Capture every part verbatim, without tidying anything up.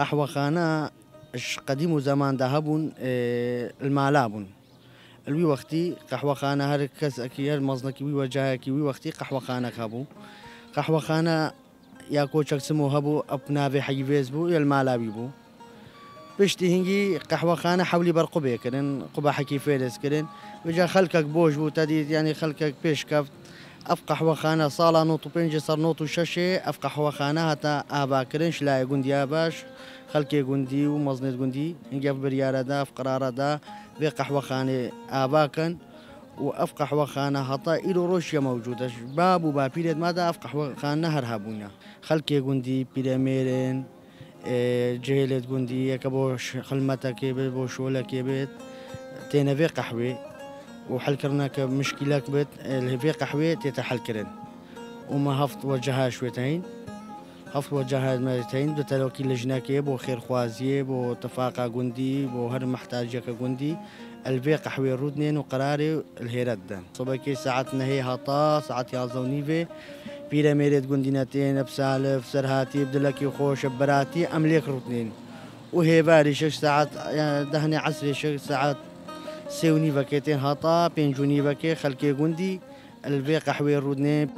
قحوة خانة اش قديم وزمان دهبون اه المالابون الوي وقتي قحوة خانة هر كس أكير مزنكي وي وجهك وي وقتي قحوة خانة هبو قحوة خانة يا كوتشك سمو هبو أبنا في حي فيسبو يا المالابي بو بشتي هنجي قحوة خانة حولي برقبة كرن قبا حكي فيرس كرن وجا خلكك بوش بو تدي يعني خلكك بيش كفت اف قحوة خانة صالة نوتو بينجي صار نوتو شاشة اف قحوة خانة هتا ابا كرنش لا يقندي اباش خلكي قندي ومزنت قندي هنجي في بريارة دا في قرارة دا في قحوة خانة اباكن واف قحوة خانة هتا إلو روشيا موجودة باب وبابيرد ماذا اف قحوة خانة هرهبونا خلكي قندي بيراميرين جهلت قندي يكبوش خلمتك كيبت بوشولا كيبت تينا في قحوة وحل كرنا كمشكلة كبت اللي في قحوة تتحل كرن وما هفت وجهها شويتين هفت وجهها مرتين بتلوكي لجنة كيب وخير خوازيه وتفاقة قندي وهر محتاجة كقندي الفي قحوة رودنين وقراري الهيرد صباكي ساعات نهي هطا ساعات يازوني في بيرا ميريد قندينتين بسالف سرهاتي بدلكي خوش براتي أمليك رودنين وهي باري شش ساعات دهني عصري شش ساعات سيوني فكيتين هطا بينجوني فكي خلكي قندي الفي قحوة رودنين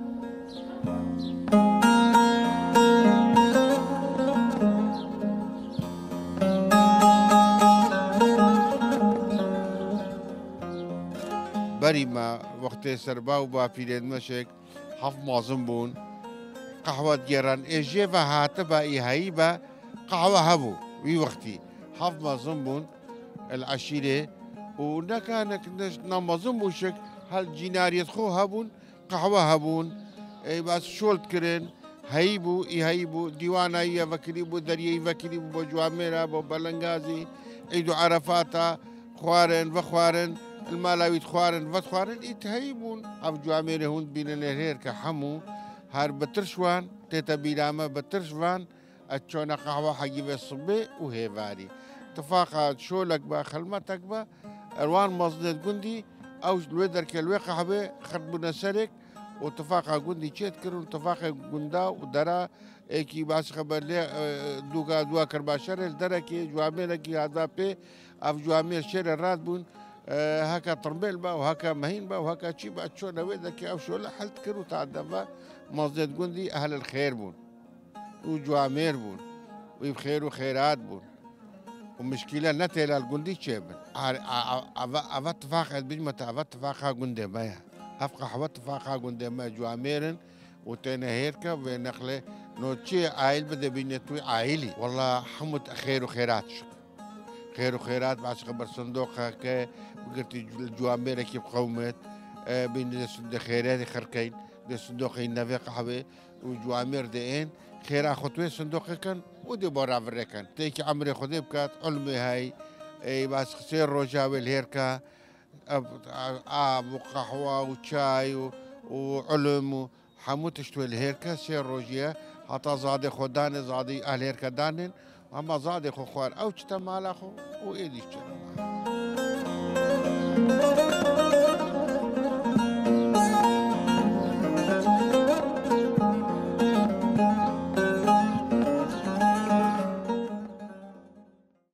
بري ما وقت سربا وبا بيرين مشك حف معظم بون قهوة جيران إيجي فهاتبا إيهايبا قهوة هبو وي وقتي حف معظم بون العشيرة ونكانك نمازم بوشك هل جيناريت خو هبون قهوة هبون اي بس شولت كرين هيبو يهيبو ديوانايا وكريبو دريي وكريبو بجواميرا بو بلنغازي عيدو عرفاتا خوارن وخوارن المالاويت خوارن وخوارن يتهيبون اف جواميرا هون بين الهير كحمو هار بترشوان تيتا بيراما بترشوان اتشونا قهوة حجيب الصبي وهيفاري اتفاقات شولك با خلمتك با اروان مصدد قندي او الويدر كالوي قحبه خربنا سرك واتفاقا قندي تشيت كرون اتفاقا قندا ودرا ايكي باس خبر لي دوكا دوا كرباشر الدركي جوامير كي هذا بي اف جوامير شير الراد بون هكا طرمبيل با وهكا مهين با وهكا تشي با تشونا ويدر كي او شو حلت كرو تعدى با مصدد قندي اهل الخير بون وجوامير بون ويبخير وخيرات بون ومشكلة نتيلا الجندي شيبن أفا اتفاق بجمة أفا اتفاقها جندي مايا أفقى حوا اتفاقها جندي مايا جواميرن وتينا هيركا ونقله نوتشي عائل بده بينتوي عائلي والله حمد خير وخيرات شك خير وخيرات بعد خبر صندوقها ك قلت الجوامير كيف قومت بين الخيرات خركين الصندوقين نفق حبي وجوامير دين خير خطوة صندوق كان ودي برا فريكان تيجي عمري خذي بكات علمي هاي اي بس خسير رجاوي الهيركا اب وقهوة وشاي وعلم وحموت اشتوي الهيركا سير روجيا حتى زادي خداني زادي اهل هيركا دانين اما زادي خو خوار او تشتا مالا خو وايدي